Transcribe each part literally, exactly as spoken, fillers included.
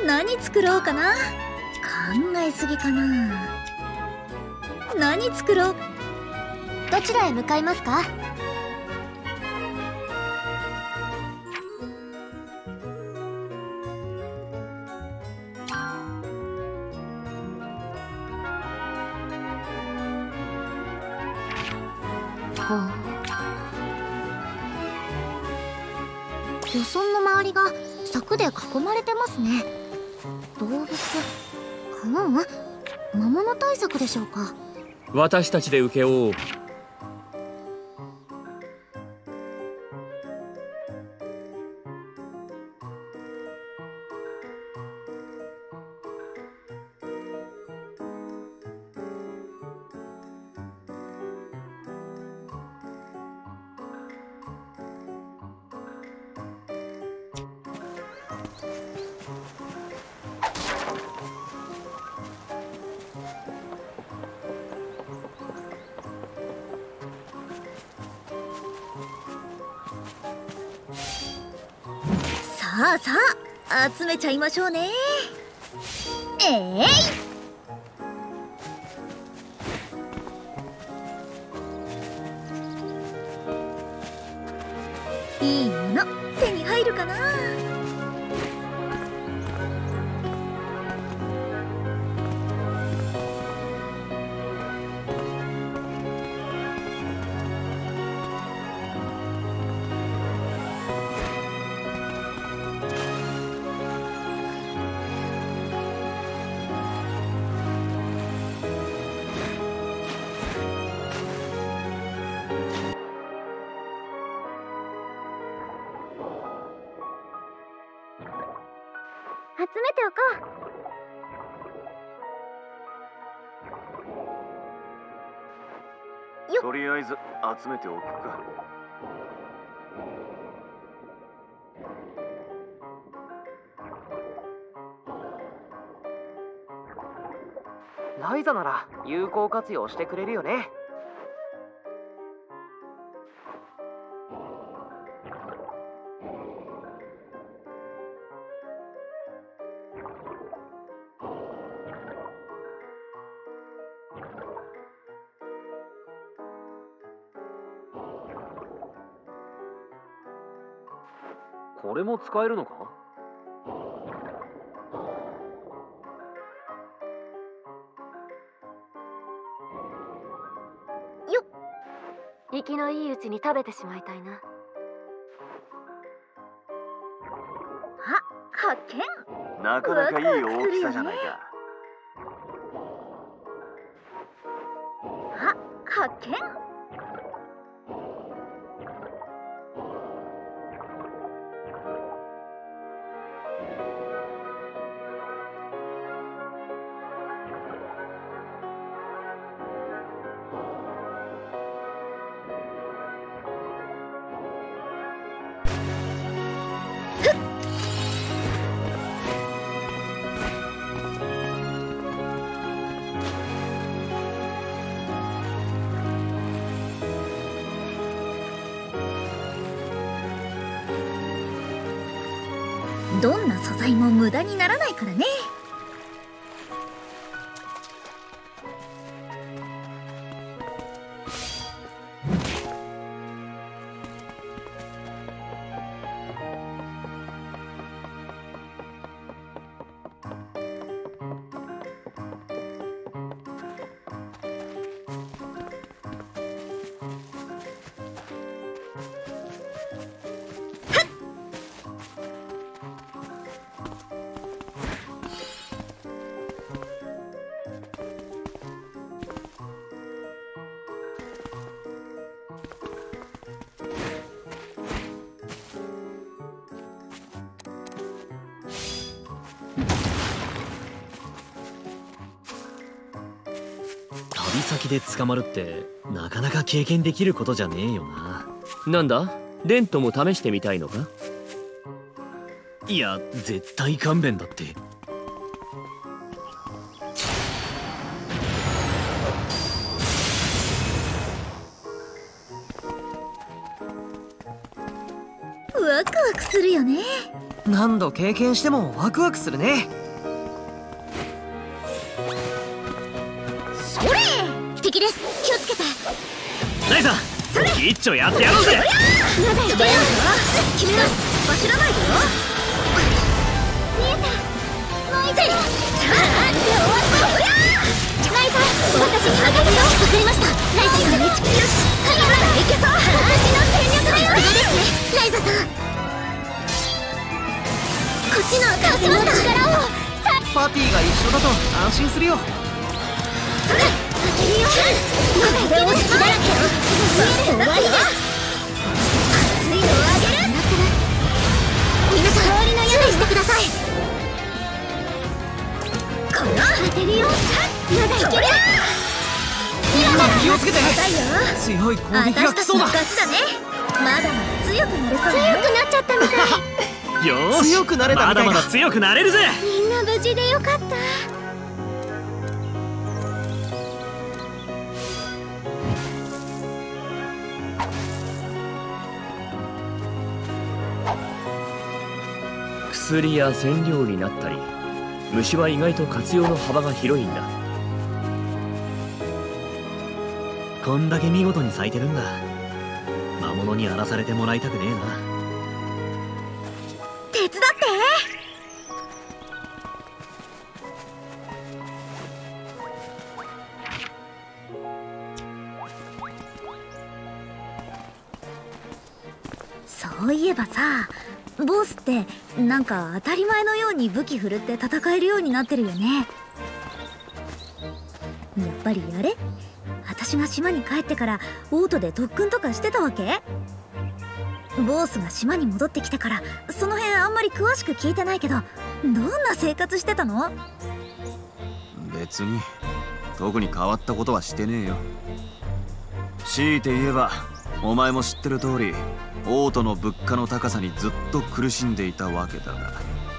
何作ろうかな。考えすぎかな。何作ろう。 どちらへ向かいますか？ほう。漁村の周りが柵で囲まれてますね。動物、うん、魔物対策でしょうか。 私たちで請け負おう。 さあさあ、集めちゃいましょうね。えい、いいもの手に入るかな。 集めておこう。よっ。 とりあえず集めておくか。 ライザなら有効活用してくれるよね。 これも使えるのか？ よっ。生きのいいうちに食べてしまいたいな。 あ、発見。 なかなかいい大きさじゃないか。 あ、発見。どんな素材も無駄にならないからね。 旅先で捕まるってなかなか経験できることじゃねえよな。 なんだ、レントも試してみたいのか？ いや、絶対勘弁だって。 ワクワクするよね。 何度経験してもワクワクするね。 ライザ一丁やってやろうぜ。 まだいけるよ。君は走らないでよ。見えた。ライザー。ああ、終わった。ライザー、私に任せよ。わかりました。ライザーさん、よし。はい、まだいけそう。私の全力だよ。さすがですね、ライザーさん。こっちの貸しました。力を。 パーティーが一緒だと安心するよ。 それ、当てるよ。まだいける。だらけよ。終わりです。熱いのをあげる。皆さん、氷の注意してください。この当てるよ。まだいける。 みんな気をつけて。強い攻撃が来そうだ。 私たちの勝ちだね。まだまだ強くなれそうだね。強くなっちゃったみたい。 よーし、 強くなれたみたいだ。 まだまだ強くなれるぜ。 みんな無事でよかった。 薬や染料になったり、虫は意外と活用の幅が広いんだ。 こんだけ見事に咲いてるんだ。魔物に荒らされてもらいたくねえな。 手伝って。そういえばさ、ボスってなんか当たり前のように武器振るって戦えるようになってるよね。やっぱりあれ、私が島に帰ってからオートで特訓とかしてたわけ？ボースが島に戻ってきたからその辺あんまり詳しく聞いてないけど、どんな生活してたの？ 別に特に変わったことはしてねえよ。強いて言えばお前も知ってる通り、オートの物価の高さにずっと苦しんでいたわけだが。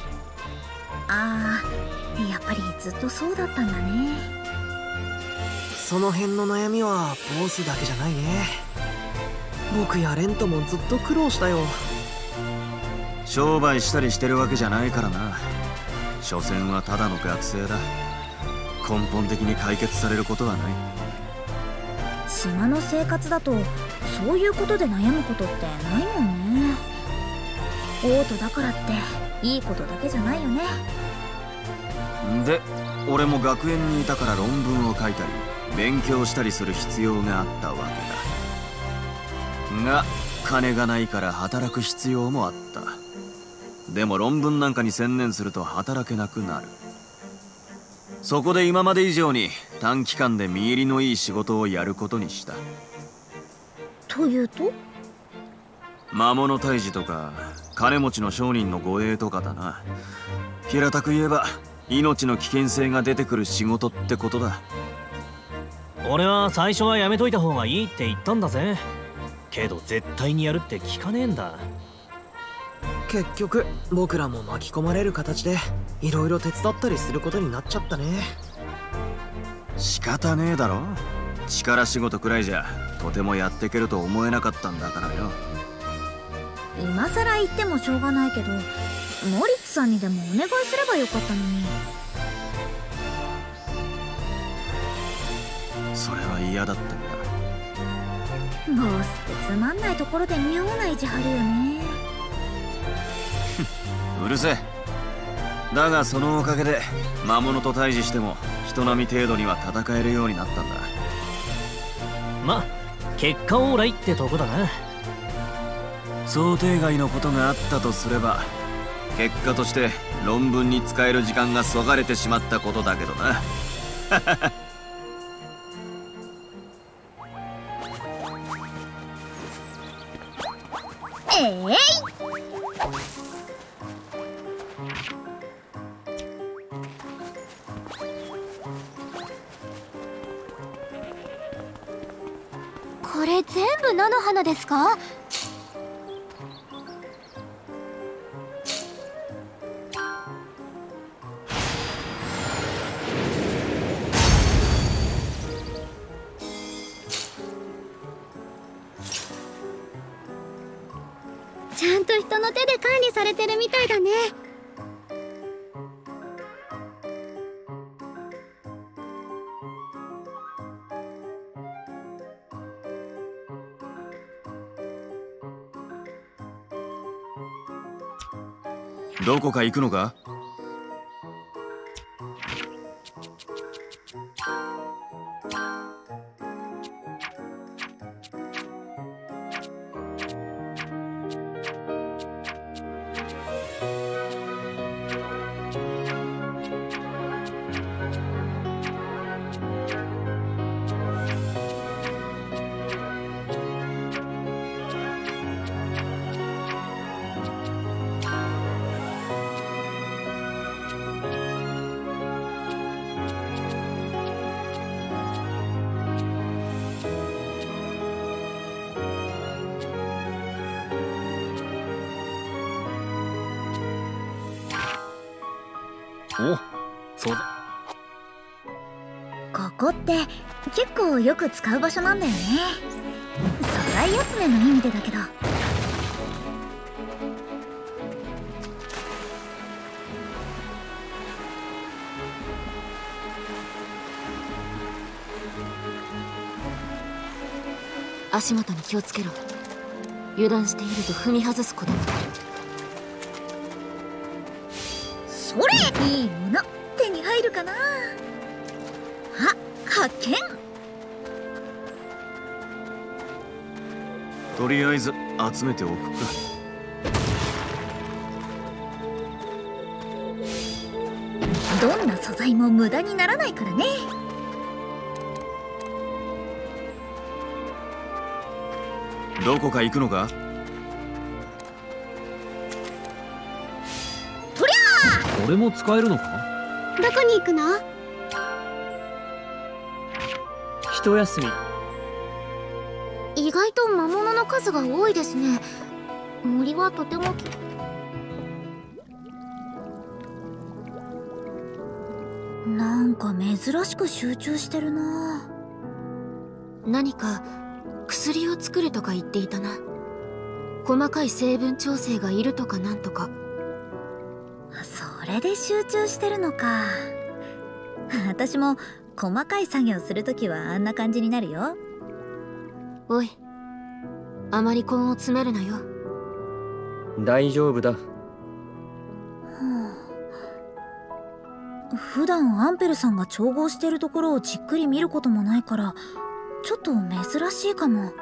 ああ、やっぱりずっとそうだったんだね。 その辺の悩みはボスだけじゃないね。僕やレントもずっと苦労したよ。 商売したりしてるわけじゃないからな。所詮はただの学生だ。根本的に解決されることはない。 島の生活だとそういうことで悩むことってないもんね。オートだからっていいことだけじゃないよね。 で、俺も学園にいたから論文を書いたり勉強したりする必要があったわけだが、金がないから働く必要もあった。でも論文なんかに専念すると働けなくなる。そこで今まで以上に短期間で身入りのいい仕事をやることにした。 というと？ 魔物退治とか金持ちの商人の護衛とかだな。平たく言えば命の危険性が出てくる仕事ってことだ。 俺は最初はやめといた方がいいって言ったんだぜ。けど絶対にやるって聞かねえんだ。 結局僕らも巻き込まれる形でいろいろ手伝ったりすることになっちゃったね。 仕方ねえだろ。力仕事くらいじゃとてもやっていけると思えなかったんだからよ。 今さら言ってもしょうがないけど、モリッツさんにでもお願いすればよかったのに。 それは嫌だったんだ。 ボスってつまんないところで妙な意地張るよね。 うるせえ。だがそのおかげで魔物と対峙しても人並み程度には戦えるようになったんだ。 ま、結果オーライってとこだな。 想定外のことがあったとすれば、結果として論文に使える時間がそがれてしまったことだけどな。 ええい。これ全部菜の花ですか？ちゃんと人の手で管理されてるみたいだね。 どこか行くのか？ お、そうだ。 ここって結構よく使う場所なんだよね。素材集めの意味でだけど。 足元に気をつけろ。油断していると踏み外すこともある。 それ、いいもの手に入るかな。あ、発見。 とりあえず集めておくか。 どんな素材も無駄にならないからね。 どこか行くのか？ これも使えるのか？ どこに行くの？ 一休み。 意外と魔物の数が多いですね。森はとてもきなんか珍しく集中してるな。 何か薬を作るとか言っていたな。細かい成分調整がいるとかなんとか。 それで集中してるのか。私も細かい作業するときはあんな感じになるよ。 おい、あまり根を詰めるなよ。 大丈夫だ。 普段アンペルさんが調合してるところをじっくり見ることもないからちょっと珍しいかも。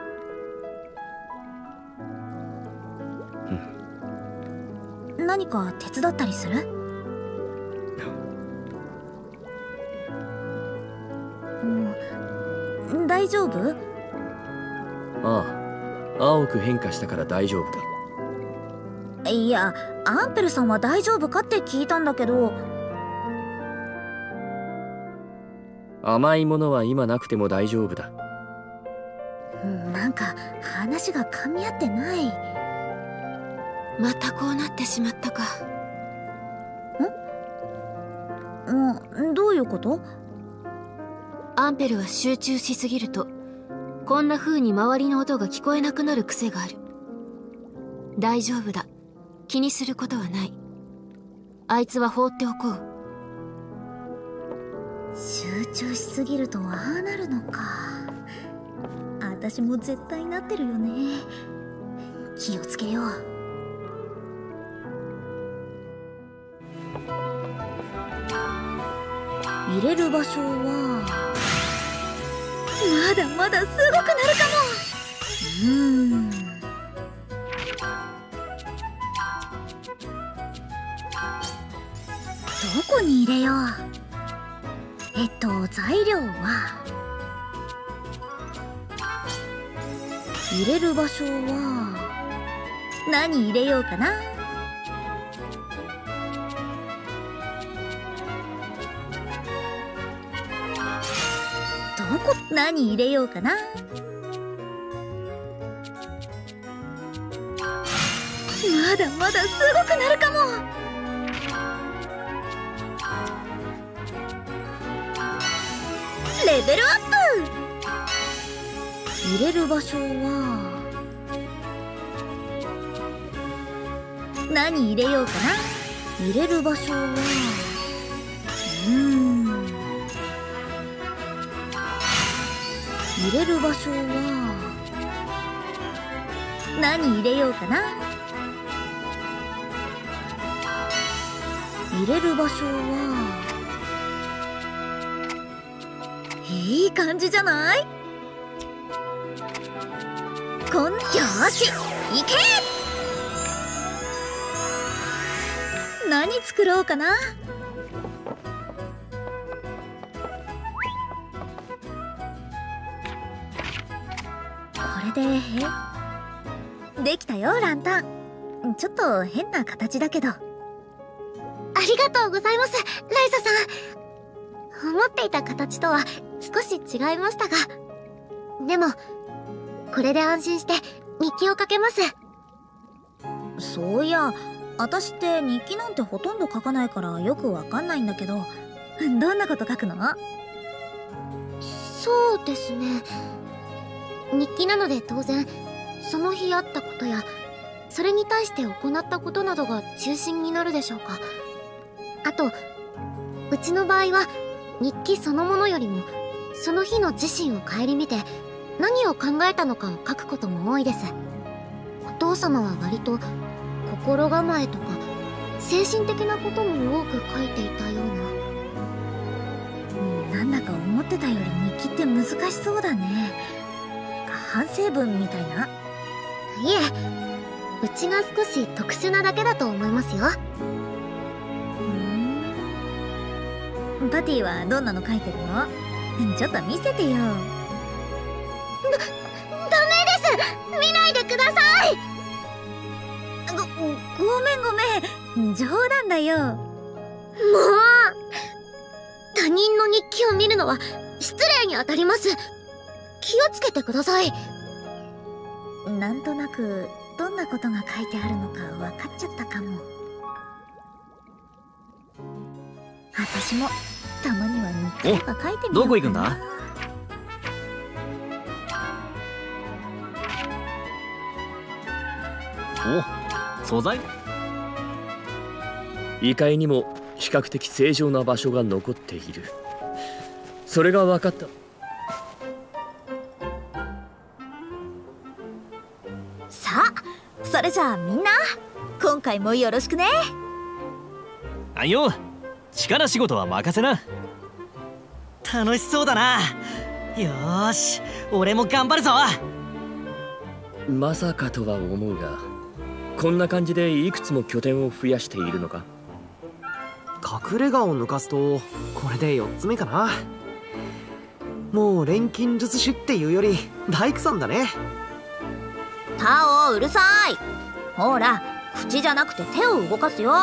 何か手伝ったりする？うん、大丈夫？ ああ、青く変化したから大丈夫だ。 いや、アンペルさんは大丈夫かって聞いたんだけど。 甘いものは今なくても大丈夫だ。 なんか話が噛み合ってない。 またこうなってしまったか。 ん？ん、どういうこと？ アンペルは集中しすぎるとこんな風に周りの音が聞こえなくなる癖がある。大丈夫だ、気にすることはない。あいつは放っておこう。 集中しすぎるとああなるのか。私も絶対なってるよね。気をつけよう。入れる場所はまだまだすごくなるかも。うーん、どこに入れよう。えっと材料は入れる場所は何入れようかな。どこ何入れようかな。まだまだすごくなるかも。レベルアップ。入れる場所は何入れようかな。入れる場所はうーん入れる場所は何入れようかな。 入れる場所はいい感じじゃない？こんよーし行け！何作ろうかな。これでできたよランタン。ちょっと変な形だけど。 ありがとうございますライザさん。思っていた形とは少し違いましたが、でもこれで安心して日記を書けます。 そういや、私って日記なんてほとんど書かないからよくわかんないんだけど、どんなこと書くの？ そうですね、日記なので当然その日あったことやそれに対して行ったことなどが中心になるでしょうか。あとうちの場合は日記そのものよりもその日の自身を顧みて何を考えたのかを書くことも多いです。お父様は割と心構えとか精神的なことも多く書いていたような。 なんだか思ってたより日記って難しそうだね。反省文みたいな？ いえ、うちが少し特殊なだけだと思いますよ。 ふん。パティはどんなの書いてるの？ちょっと見せてよ。だ、 ダメです！見ないでください！ ご、ごめんごめん。冗談だよ。 もう！他人の日記を見るのは失礼にあたります。気をつけてください。 なんとなくどんなことが書いてあるのか分かっちゃったかも。私もたまには日記とか書いてみようかな。 どこ行くんだ？お、素材？ 異界にも比較的正常な場所が残っている。それが分かった。 さあ、それじゃあみんな今回もよろしくね。 あいよ、力仕事は任せな。 楽しそうだな。よーし、俺も頑張るぞ。 まさかとは思うが、こんな感じでいくつも拠点を増やしているのか？ 隠れ家を抜かすとこれでよっつめかな。もう錬金術師っていうより大工さんだね。 タオうるさい。ほら、口じゃなくて手を動かすよ。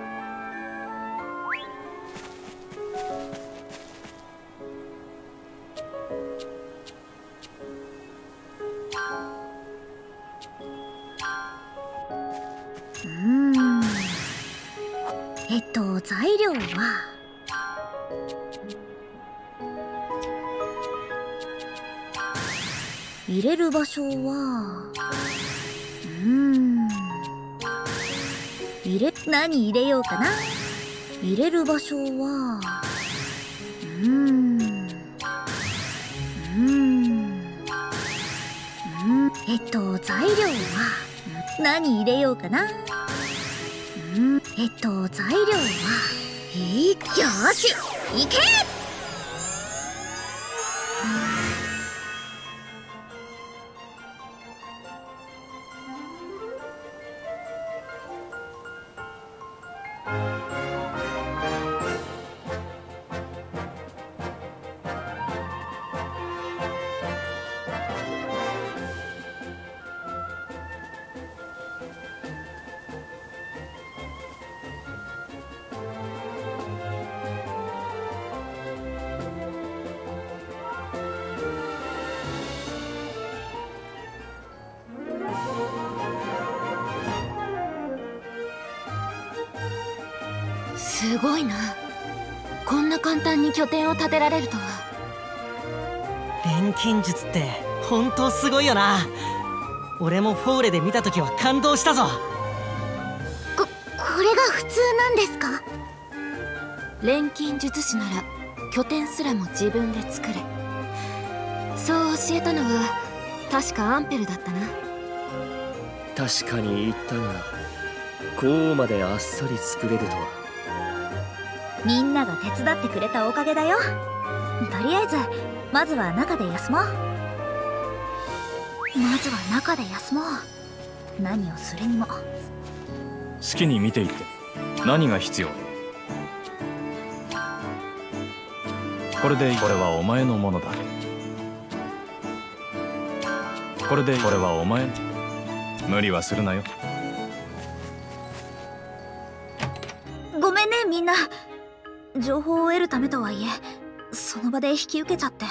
うーん、えっと材料は入れる場所はうーん入れ何入れようかな。入れる場所はうーんうーんうんえっと材料は何入れようかな。うんえっと材料はいいよーし行け。 すごいな。こんな簡単に拠点を建てられるとは。 錬金術って本当すごいよな。俺もフォーレで見た時は感動したぞ。 こ、これが普通なんですか？錬金術師なら拠点すらも自分で作れ、そう教えたのは確かアンペルだったな。 確かに言ったが、こうまであっさり作れるとは。 みんなが手伝ってくれたおかげだよ。とりあえずまずは中で休もう。まずは中で休もう。何をするにも。 好きに見ていって。何が必要？これでこれはお前のものだ。これでこれはお前。無理はするなよ。 ごめんねみんな。情報を得るためとはいえその場で引き受けちゃって。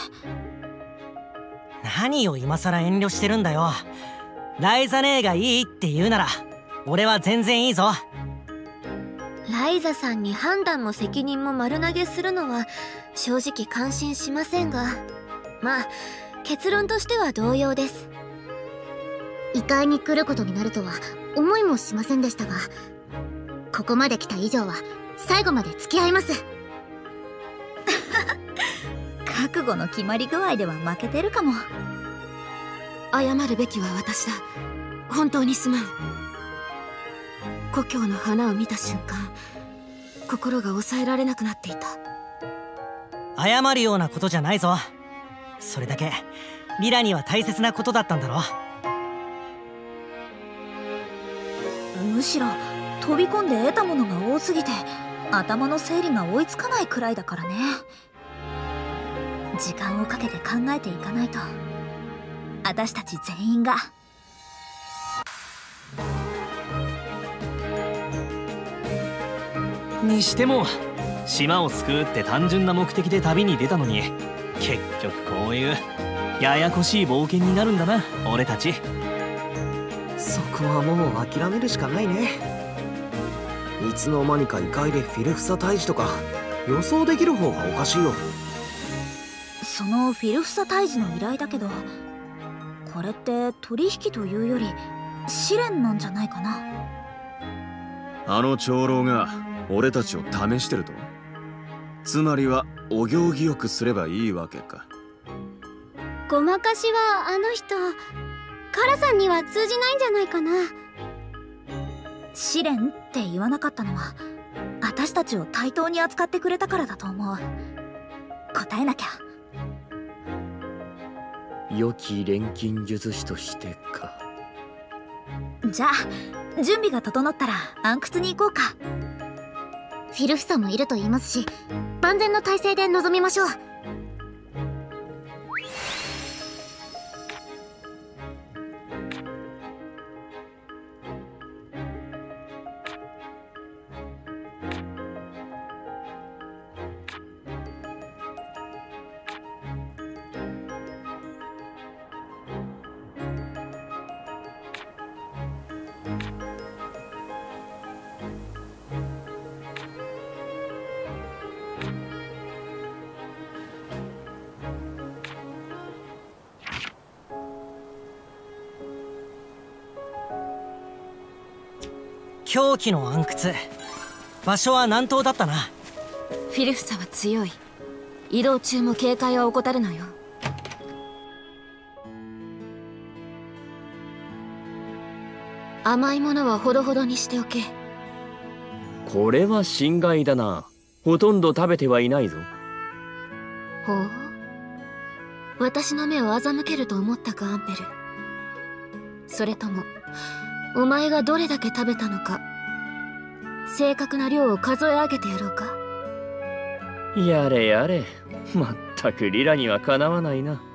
何を今さら遠慮してるんだよ。ライザ姉がいいって言うなら俺は全然いいぞ。 ライザさんに判断も責任も丸投げするのは正直感心しませんが、まあ結論としては同様です。 異界に来ることになるとは思いもしませんでしたが、ここまで来た以上は最後まで付き合います。 覚悟の決まり具合では負けてるかも。 謝るべきは私だ。本当にすまん。故郷の花を見た瞬間、心が抑えられなくなっていた。 謝るようなことじゃないぞ。それだけリラには大切なことだったんだろ。 むしろ飛び込んで得たものが多すぎて頭の整理が追いつかないくらいだからね。時間をかけて考えていかないと。私たち全員が。 にしても島を救うって単純な目的で旅に出たのに、結局こういうややこしい冒険になるんだな俺たち。 そこはもう諦めるしかないね。いつの間にか異界でフィルフサ退治とか予想できる方がおかしいよ。 そのフィルフサ退治の依頼だけど、これって取引というより試練なんじゃないかな。 あの長老が俺たちを試してると？つまりはお行儀よくすればいいわけか。 ごまかしはあの人カラさんには通じないんじゃないかな。 試練って言わなかったのは私たちを対等に扱ってくれたからだと思う。答えなきゃ。 良き錬金術師としてか。 じゃあ準備が整ったら暗窟に行こうか。 フィルフサもいると言いますし、万全の体制で臨みましょう。 狂気の暗窟、場所は南東だったな。 フィルフサは強い。移動中も警戒は怠るのよ。甘いものはほどほどにしておけ。 これは心外だな。ほとんど食べてはいないぞ。 ほう、私の目を欺けると思ったかアンペル。それともお前がどれだけ食べたのか正確な量を数え上げてやろうか。 やれやれ、まったくリラにはかなわないな。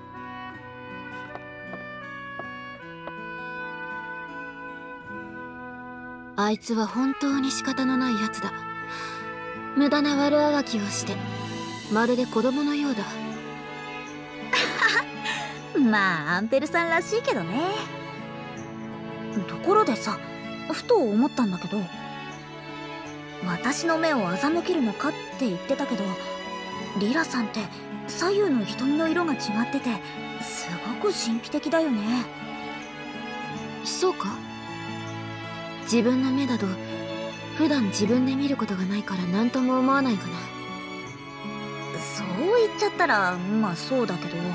あいつは本当に仕方のないやつだ。無駄な悪あがきをしてまるで子供のようだ。 まあアンペルさんらしいけどね。ところでさ、ふと思ったんだけど、私の目を欺けるのかって言ってたけど、リラさんって左右の瞳の色が違っててすごく神秘的だよね。 そうか？自分の目だと普段自分で見ることがないから何とも思わないかな。 そう言っちゃったらまあそうだけど、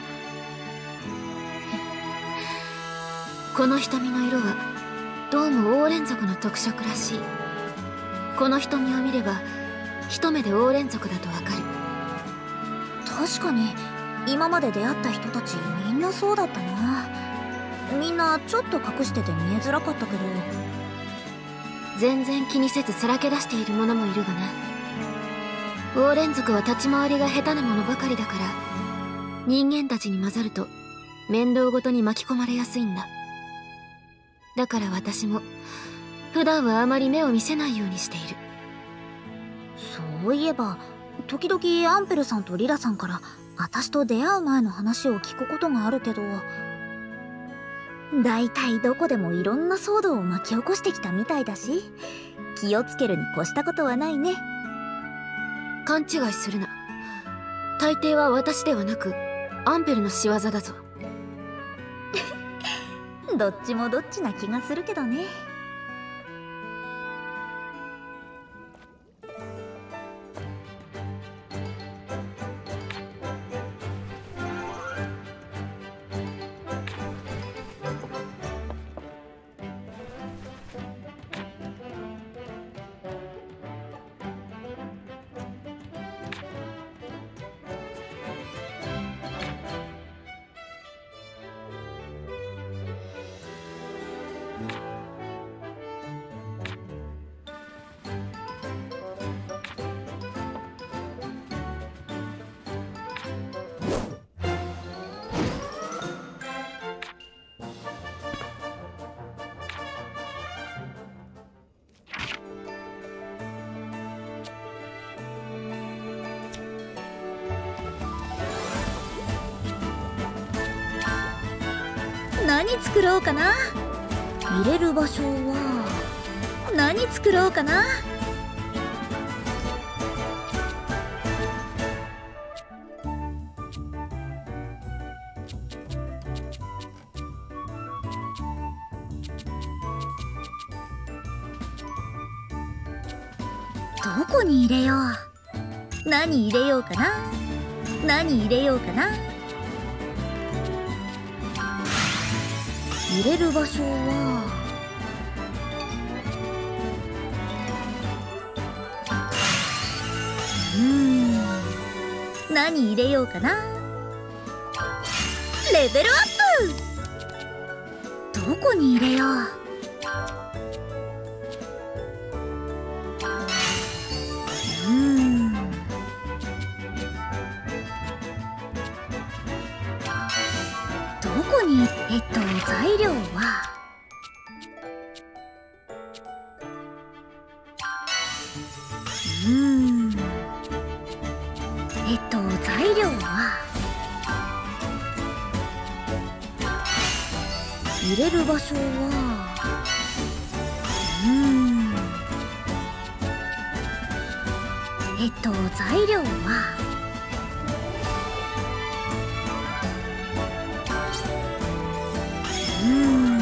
この瞳の色はどうも黄連族の特色らしい。この瞳を見れば一目でオーレン族だとわかる。 確かに今まで出会った人たちみんなそうだったな。みんなちょっと隠してて見えづらかったけど、 全然気にせずさらけ出している者もいるがな。オーレン族は立ち回りが下手なものばかりだから、人間たちに混ざると面倒ごとに巻き込まれやすいんだ。だから私も普段はあまり目を見せないようにしている。 そういえば時々アンペルさんとリラさんから私と出会う前の話を聞くことがあるけど、だいたいどこでもいろんな騒動を巻き起こしてきたみたいだし、気をつけるに越したことはないね。 勘違いするな。大抵は私ではなくアンペルの仕業だぞ。 どっちもどっちな気がするけどね。何作ろうかな。入れる場所は何作ろうかな。どこに入れよう。何入れようかな。何入れようかな。入れる場所はうーん何入れようかな。レベルアップ。どこに入れよう。うーんどこにえっと材料はうーんえっと材料は入れる場所はうーんえっと材料はうーん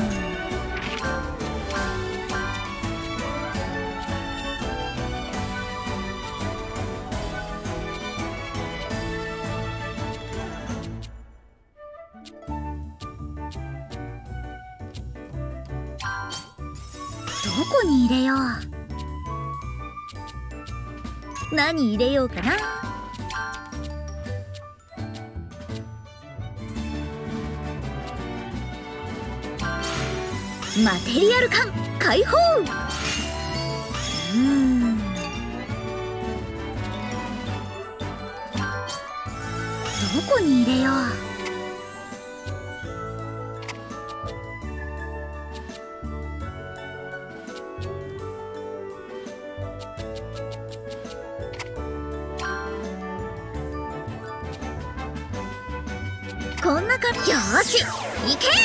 どこに入れよう。何入れようかな。マテリアル缶解放。うーんどこに入れよう。こんな感じ。よーし行け。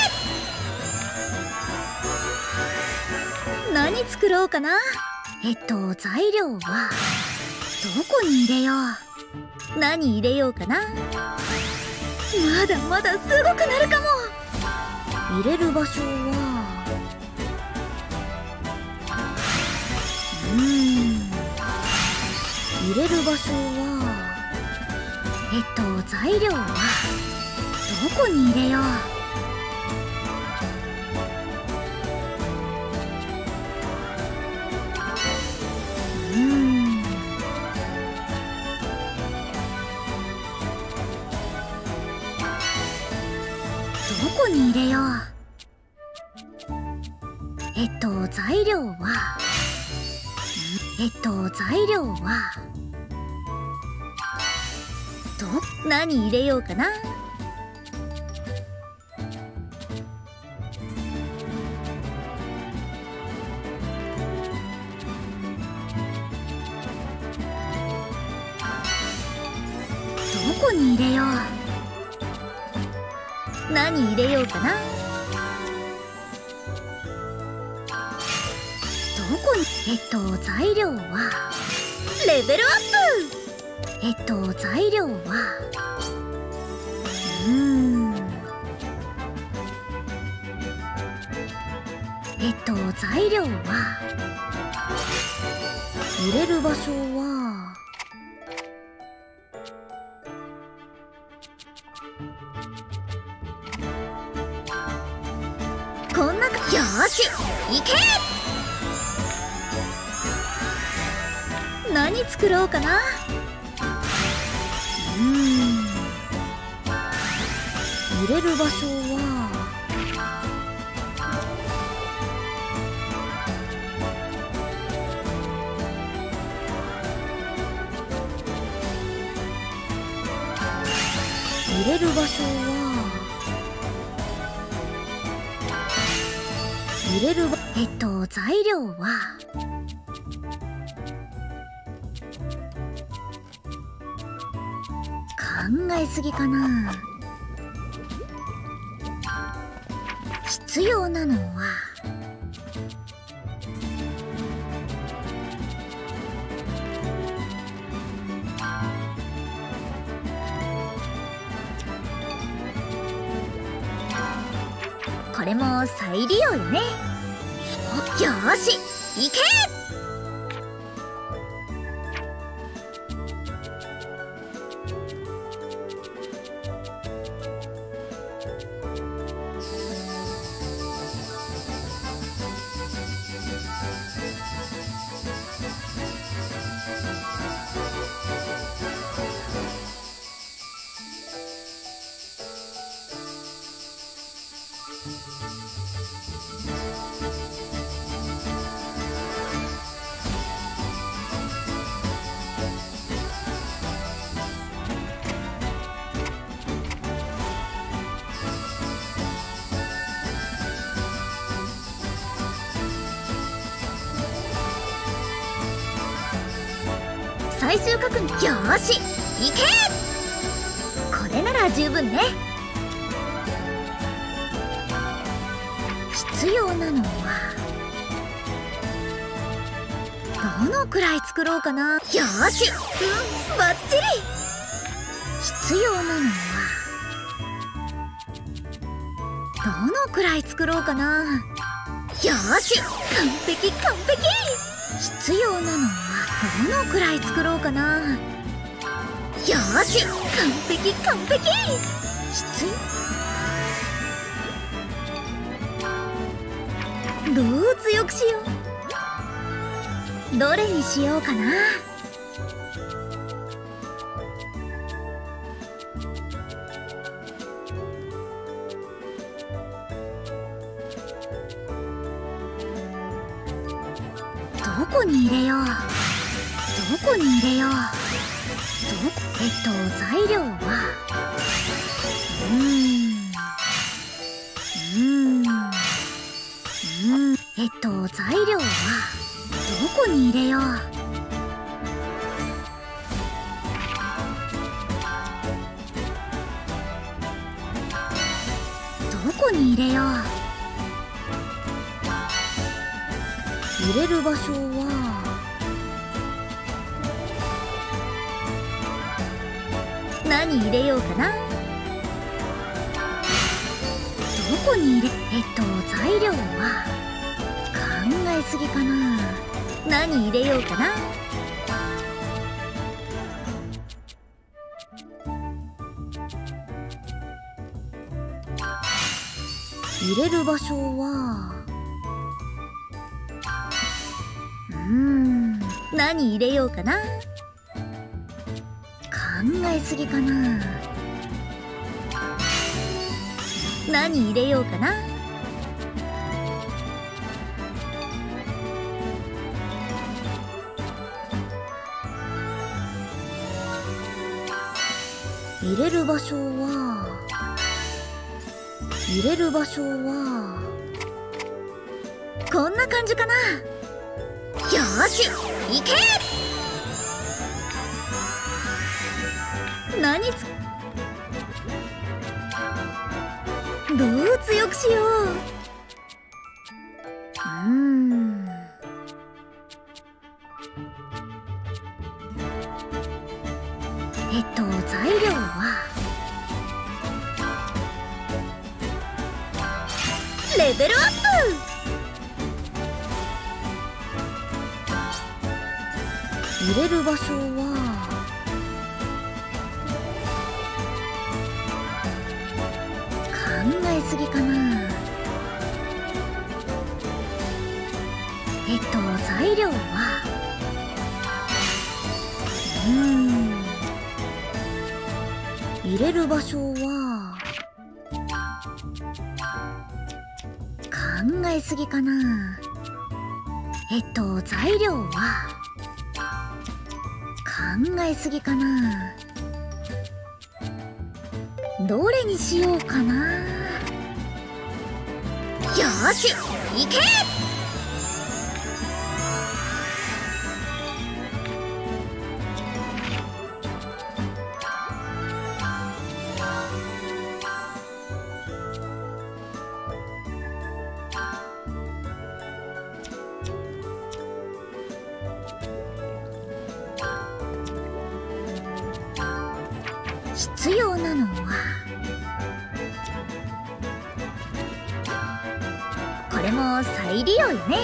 何作ろうかな。えっと材料はどこに入れよう。何入れようかな。まだまだすごくなるかも。入れる場所はうーん入れる場所はえっと材料はどこに入れよう。うーんこに入れよう。えっと材料はえっと材料はど何入れようかな。どこに入れよう。何入れようかな。どこにえっと材料はレベルアップ。えっと材料はうーんえっと材料は入れる場所はこんなか。よーし行け。何作ろうかな。うーん入れる場所は入れる場所は入れるばえっと材料は考えすぎかな。必要なのはこれも再利用よね。よーし行け。最終確認。よーし行け。これなら十分ね。必要なのはどのくらい作ろうかな。よーしうんバッチリ。必要なのはどのくらい作ろうかな。よーし完璧完璧。必要なのはどのくらい作ろうかな。よーし完璧完璧。必要どう強くしよう。どれにしようかな。どこに入れよう。どこに入れよう。どえっと材料はうーんうーんうーんえっと材料はどこに入れよう。どこに入れよう。入れる場所は何入れようかな。どこに入れえっと材料は考えすぎかな。何入れようかな。入れる場所はうーん何入れようかな。考えすぎかな。 何入れようかな。入れる場所は入れる場所はこんな感じかな。よーし行け。何つどう強くしよう。うーんえっと材料はレベルアップ。入れる場所は考えすぎかな。えっと材料はうーん入れる場所は考えすぎかな。えっと材料は考えすぎかな。どれにしようかな。よーし行け。必要なのはこれも再利用よね。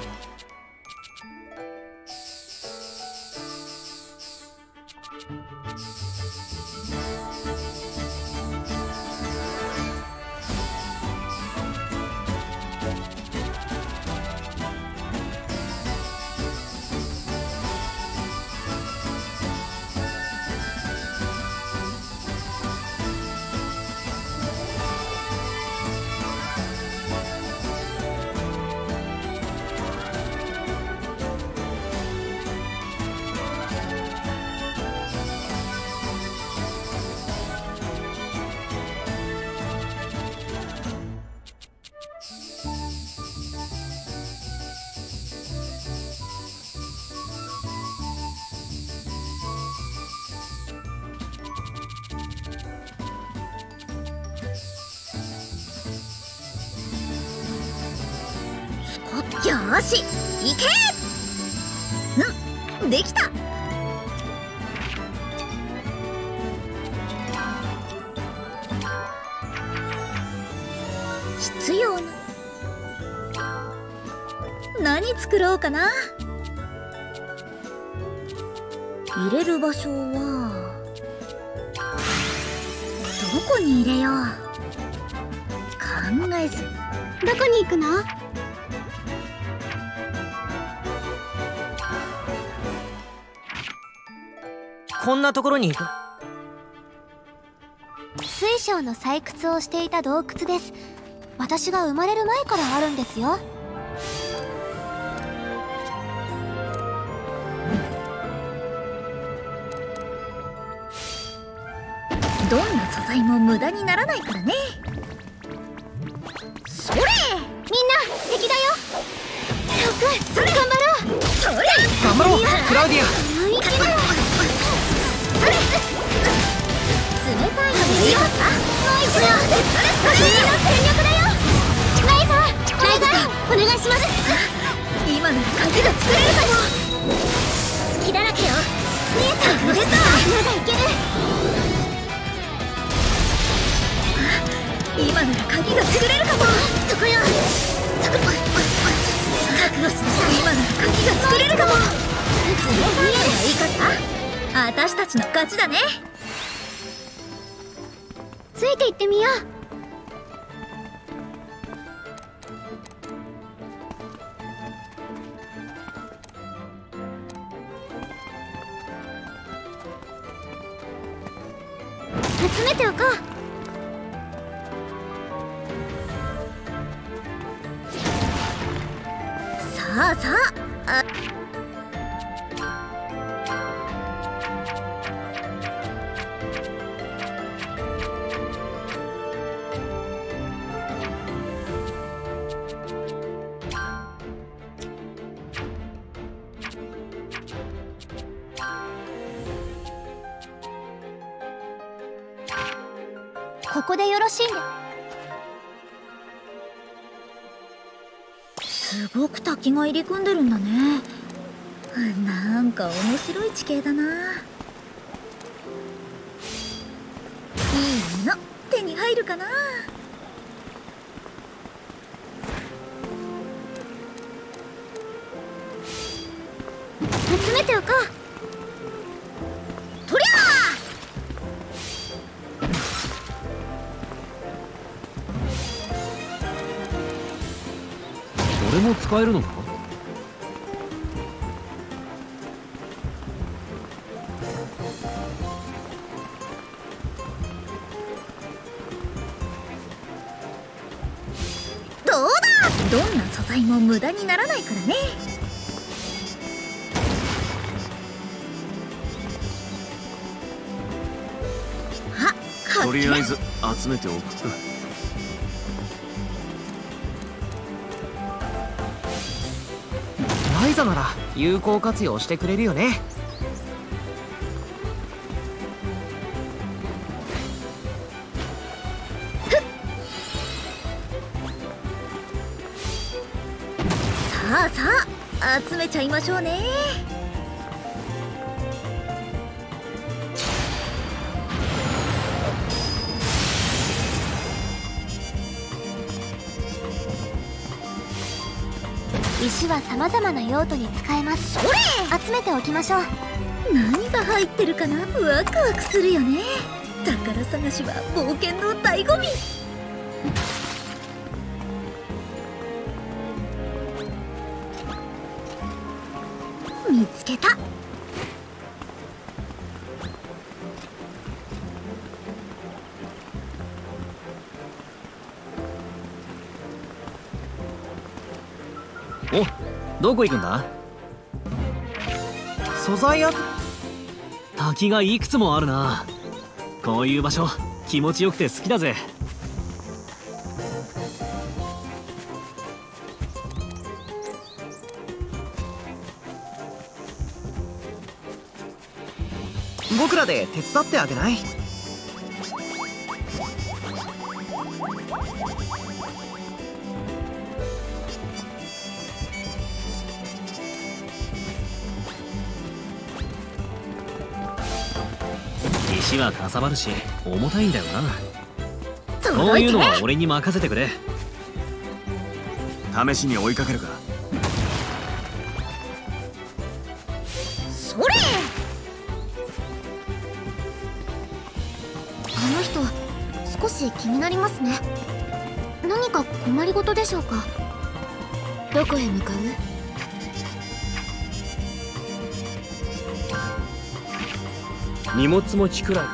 よーし行け。うんできた。必要な何作ろうかな。入れる場所はどこに入れよう。考えずどこに行くの？ こんなところに行く。 水晶の採掘をしていた洞窟です。私が生まれる前からあるんですよ。 どんな素材も無駄にならないからね。それみんな敵だよ。それ頑張ろう。 それ頑張ろうクラウディア。 生きろ。それ冷たいのでいいか。もう一度。それそれの全力だよ。ライザーライザーお願いします。 今なら鍵が作れるかも。 隙だらけよ。見えた。売れた。まだいける。 今なら鍵が作れるかも。 そこよ。そこ。覚悟しなさい。 今なら鍵が作れるかも。冷たいのがいいか。私たちの勝ちだね。 ついていってみよう。集めておこう。 あさあ、あここでよろしいんで。 すごく滝が入り組んでるんだね。なんか面白い地形だな。いいの手に入るかな。 集めておこう。 とりゃ俺も使えるのか？ どうだ。どんな素材も無駄にならないからね。あ、 とりあえず集めておくか。 ライザなら有効活用してくれるよね。 さあさあ集めちゃいましょうね。 石は様々な用途に使えます。 それ集めておきましょう。 何が入ってるかな。ワクワクするよね。宝探しは冒険の醍醐味。見つけた。 お、どこ行くんだ？ 素材や滝がいくつもあるな。こういう場所気持ちよくて好きだぜ。 僕らで手伝ってあげない？ 石はかさばるし重たいんだよな。こういうのは俺に任せてくれ。 試しに追いかけるか。 それ。 あの人少し気になりますね。何か困りごとでしょうか？どこへ向かう？ 荷物持ちくらい。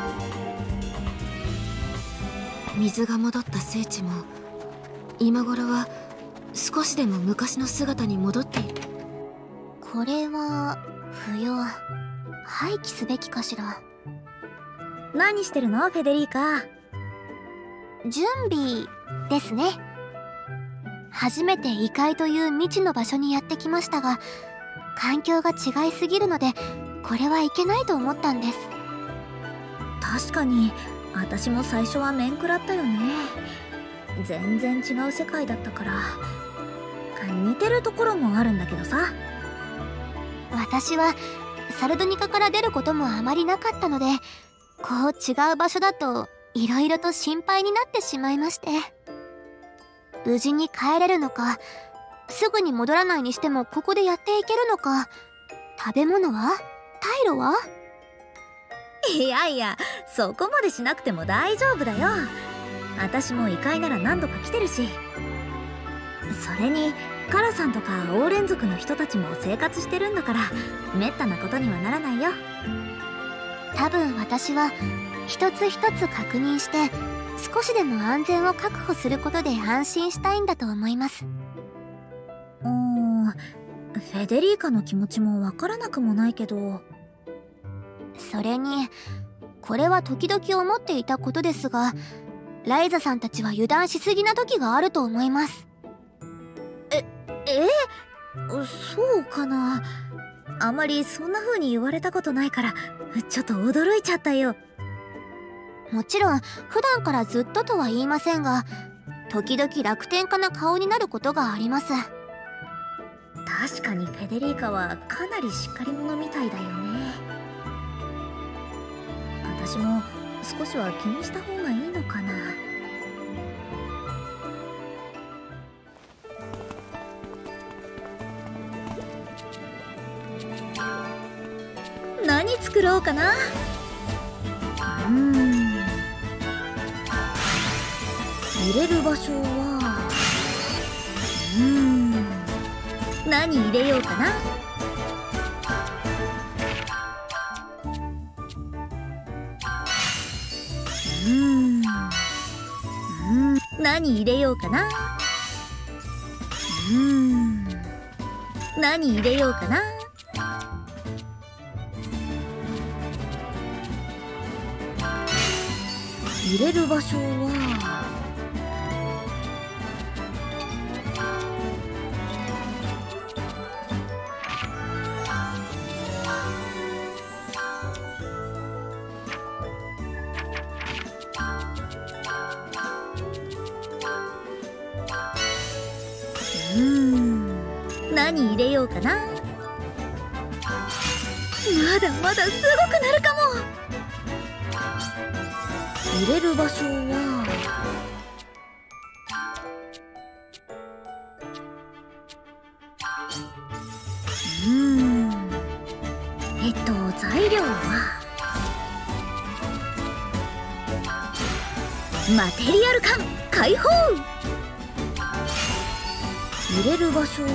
水が戻った聖地も今頃は少しでも昔の姿に戻っている。 これは不要。廃棄すべきかしら。 何してるのフェデリーカ。 準備ですね。初めて異界という未知の場所にやってきましたが、環境が違いすぎるのでこれはいけないと思ったんです。 確かに私も最初は面食らったよね。全然違う世界だったから似てるところもあるんだけどさ。 私はサルドニカから出ることもあまりなかったので、こう違う場所だといろいろと心配になってしまいまして。無事に帰れるのか、すぐに戻らないにしてもここでやっていけるのか、食べ物は？退路は？ いやいや、そこまでしなくても大丈夫だよ。私も異界なら何度か来てるし。それにカラさんとかオーレン族の人たちも生活してるんだから、めったなことにはならないよ。 多分私は一つ一つ確認して少しでも安全を確保することで安心したいんだと思います。 うーん、 フェデリーカの気持ちもわからなくもないけど。 それにこれは時々思っていたことですが、ライザさんたちは油断しすぎな時があると思います。 ええそうかな。あまりそんな風に言われたことないからちょっと驚いちゃったよ。 もちろん普段からずっととは言いませんが、時々楽天家な顔になることがあります。 確かにフェデリーカはかなりしっかり者みたいだよね。私も少しは気にした方がいいのかな。何作ろうかな。うーん、入れる場所はうーん何入れようかな。うーん、うーん何入れようかな。うーん何入れようかな。入れる場所はうーん何入れようかな。まだまだすごくなるかも。入れる場所はうーんえっと材料はマテリアル感解放。入れる場所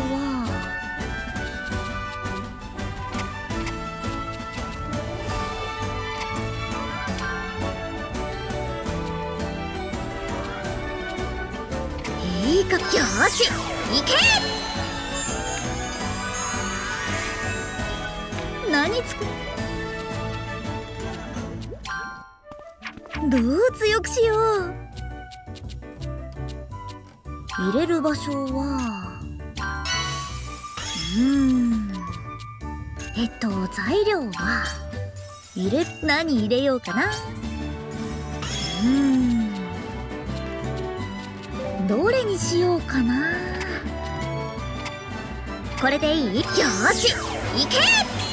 はいいか、よーし行け。何作る。どう強くしよう。入れる場所はうーんえっと材料は入れ何入れようかな。うーんどれにしようかな。これでいい。よーし行け。